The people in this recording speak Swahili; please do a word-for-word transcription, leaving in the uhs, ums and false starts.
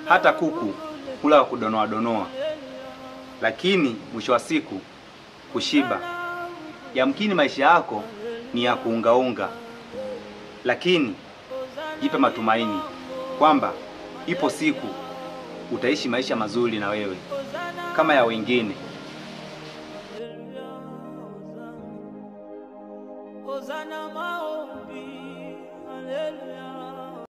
hata kuku kula wa kudonoa donoa, lakini mwisho wa siku kushiba. Yamkini maisha yako ni ya kuungaunga, lakini jipe matumaini kwamba ipo siku utaishi maisha mazuri na wewe kama ya wengine. Hosana maombi, haleluya.